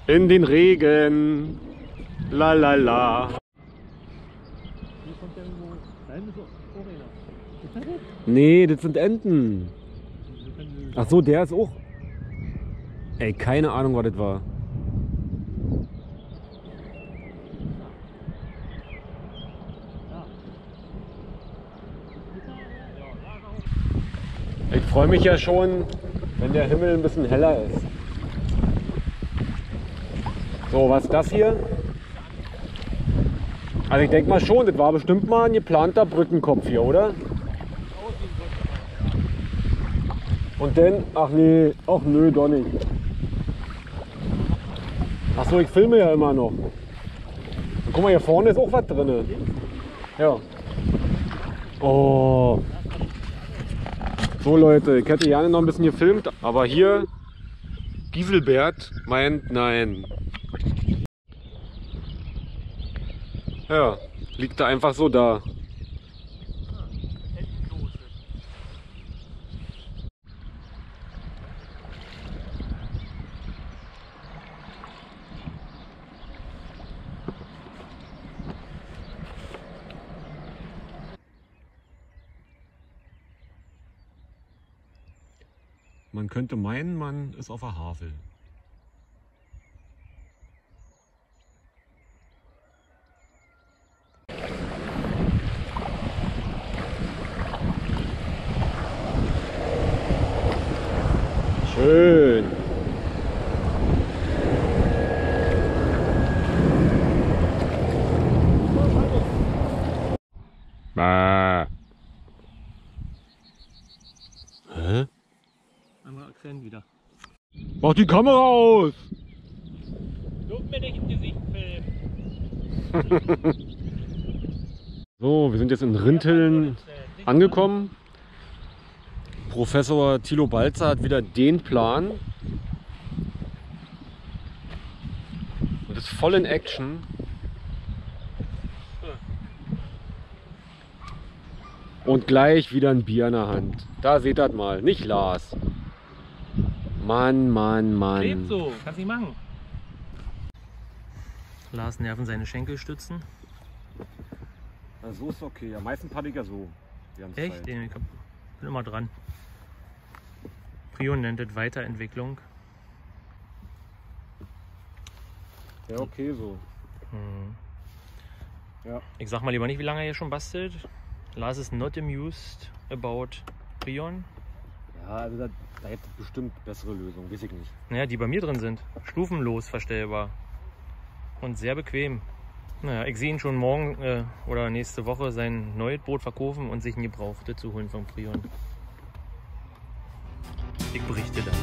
In den Regen. La la la. Nee, das sind Enten. Ach so, der ist auch. Ey, keine Ahnung, was das war. Ich freue mich ja schon, wenn der Himmel ein bisschen heller ist. So, was ist das hier? Also ich denke mal schon, das war bestimmt mal ein geplanter Brückenkopf hier, oder? Und dann, ach nee, ach nö, doch nicht. Ach so, ich filme ja immer noch. Und guck mal, hier vorne ist auch was drin. Ja. Oh. So Leute, ich hätte gerne noch ein bisschen gefilmt, aber hier Giselbert meint nein. Ja, liegt da einfach so da. Man könnte meinen, man ist auf der Havel. Schön. Bah. Hä? Anderer Akzent wieder. Mach die Kamera aus! Dürfen mir nicht im Gesicht filmen. So, wir sind jetzt in Rinteln angekommen. Professor Thilo Balzer hat wieder den Plan. Und ist voll in Action. Und gleich wieder ein Bier in der Hand. Da seht ihr das mal, nicht Lars. Mann, Mann, Mann. Lebt so, kannst nicht machen. Lars nerven seine Schenkelstützen. Ja, so ist okay. Ja, meistens hatte ich ja so. Echt? Ich bin immer dran. Prion nennt es Weiterentwicklung. Ja, okay so. Hm. Ja. Ich sag mal lieber nicht, wie lange er hier schon bastelt. Lars is not amused about Prion. Ja, also da hätte es bestimmt bessere Lösungen, weiß ich nicht. Naja, die bei mir drin sind. Stufenlos verstellbar. Und sehr bequem. Naja, ich sehe ihn schon morgen oder nächste Woche sein neues Boot verkaufen und sich ein Gebrauchte zu holen von Prion. Ich berichte dann.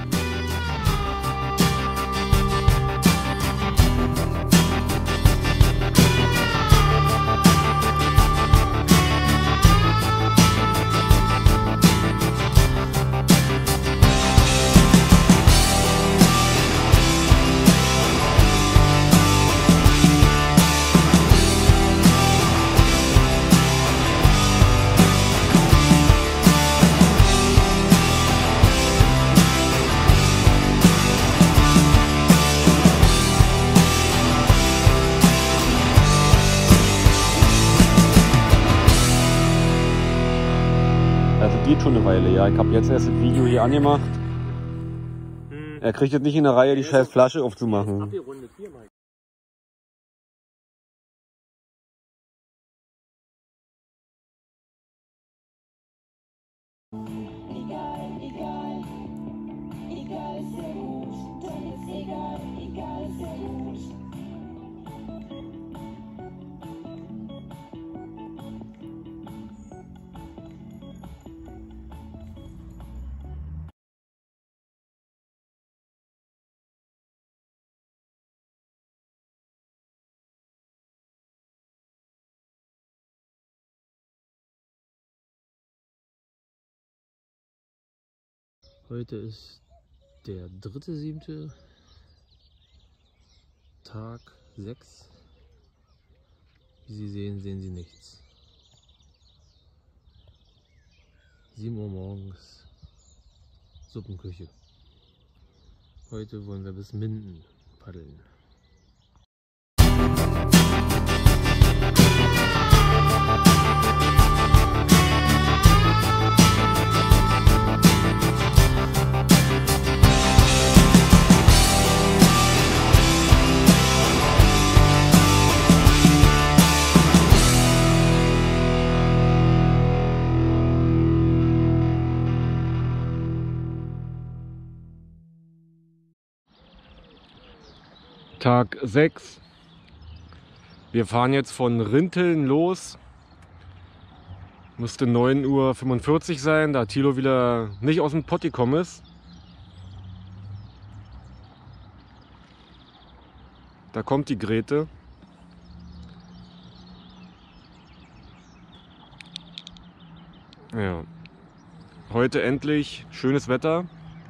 Also geht schon eine Weile, ja. Ich habe jetzt erst das Video hier angemacht. Er kriegt jetzt nicht in der Reihe, die scheiß Flasche aufzumachen. Egal ist sehr gut, dann ist egal ist sehr gut. Heute ist der 3.7. Tag 6. Wie Sie sehen, sehen Sie nichts. 7 Uhr morgens, Suppenküche. Heute wollen wir bis Minden paddeln. Tag 6. Wir fahren jetzt von Rinteln los. Müsste 9:45 Uhr sein, da Thilo wieder nicht aus dem Pott gekommen ist. Da kommt die Grete. Ja. Heute endlich schönes Wetter.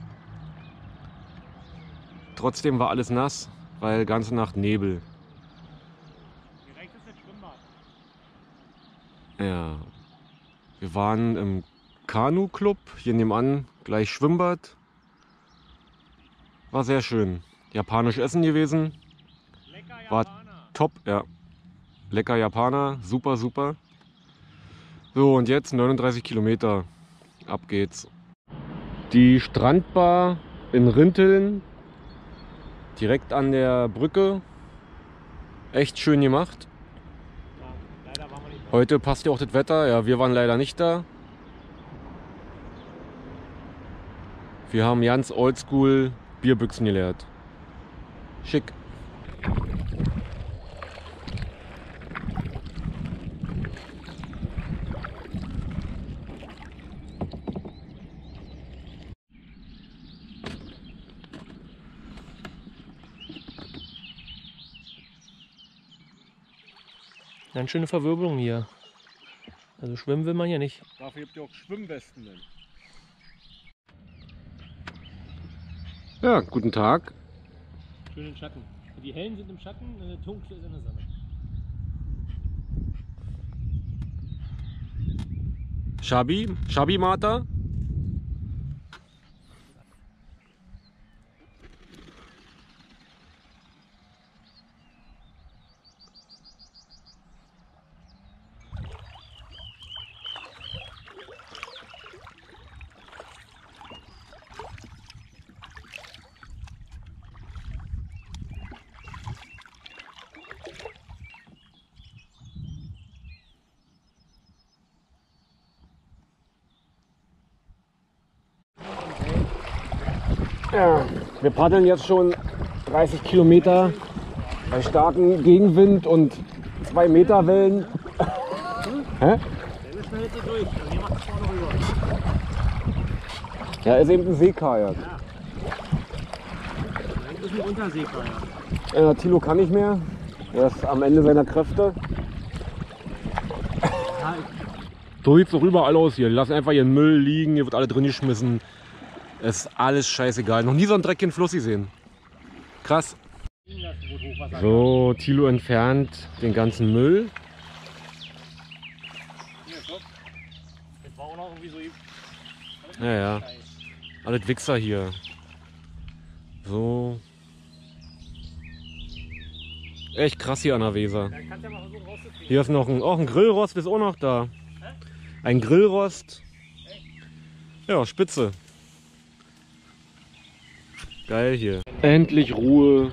Trotzdem war alles nass, weil ganze Nacht Nebel. Direkt ist das Schwimmbad. Ja. Wir waren im Kanu-Club, hier nebenan gleich Schwimmbad. War sehr schön. Japanisch essen gewesen. Lecker War Japaner. top, ja. Lecker Japaner, super, super. So, und jetzt 39 Kilometer. Ab geht's. Die Strandbar in Rinteln. Direkt an der Brücke. Echt schön gemacht. Ja, leider waren wir nicht da. Heute passt ja auch das Wetter. Ja, wir waren leider nicht da. Wir haben ganz oldschool Bierbüchsen geleert. Schick. Eine schöne Verwirbelung hier. Also schwimmen will man hier nicht. Dafür gibt es auch Schwimmwesten. Denn. Ja, guten Tag. Schönen Schatten. Die hellen sind im Schatten, der dunkle ist in der Sonne. Shabi Mata. Ja, wir paddeln jetzt schon 30 Kilometer bei starkem Gegenwind und 2 Meter Wellen. Hä? Der schneidet so durch, also hier macht es vorne rüber. Ja, ist eben ein Seekajak. Das ist ein Unterseekajak. Thilo kann nicht mehr. Er ist am Ende seiner Kräfte. So sieht es doch überall aus hier. Die lassen einfach ihren Müll liegen, hier wird alle drin geschmissen. Es ist alles scheißegal. Noch nie so einen Dreck in den Fluss gesehen. Krass. So, Thilo entfernt den ganzen Müll. Das war auch noch irgendwie so. Ja. Alles Wichser hier. So. Echt krass hier an der Weser. Da kannst du ja mal versuchen rauszukriegen. Hier ist noch ein Grillrost, ist auch noch da. Ein Grillrost. Ja, spitze. Geil hier. Endlich Ruhe.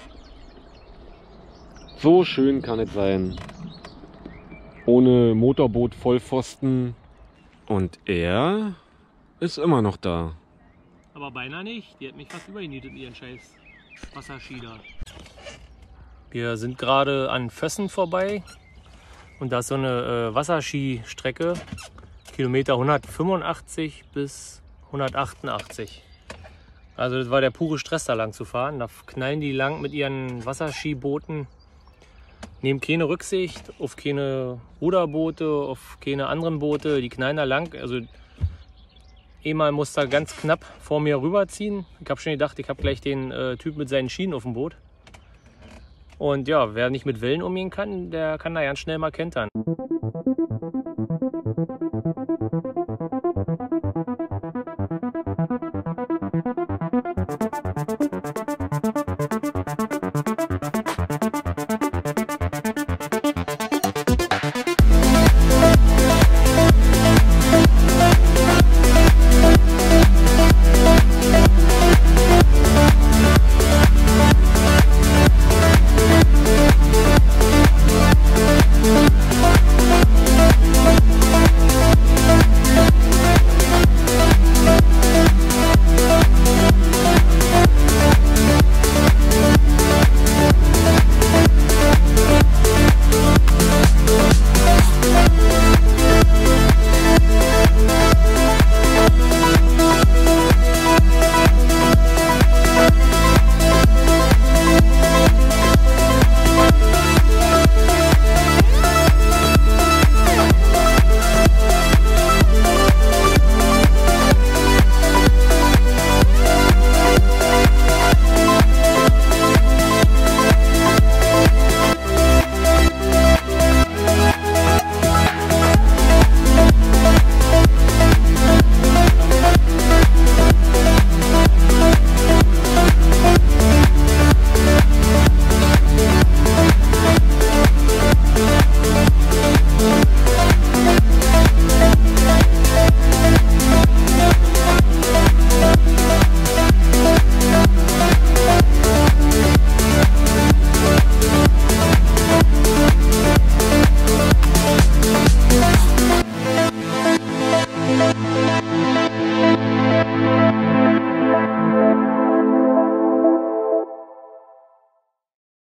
So schön kann es sein. Ohne Motorboot Vollpfosten. Und er ist immer noch da. Aber beinahe nicht. Die hat mich fast übergenietet mit ihren scheiß Wasserski da. Wir sind gerade an Vössen vorbei. Und da ist so eine Wasserskistrecke. Kilometer 185 bis 188. Also das war der pure Stress, da lang zu fahren. Da knallen die lang mit ihren Wasserskibooten. Nehmen keine Rücksicht auf keine Ruderboote, auf keine anderen Boote. Die knallen da lang. Also einmal muss da ganz knapp vor mir rüberziehen. Ich habe schon gedacht, ich habe gleich den Typ mit seinen Schienen auf dem Boot. Und ja, wer nicht mit Wellen umgehen kann, der kann da ganz schnell mal kentern.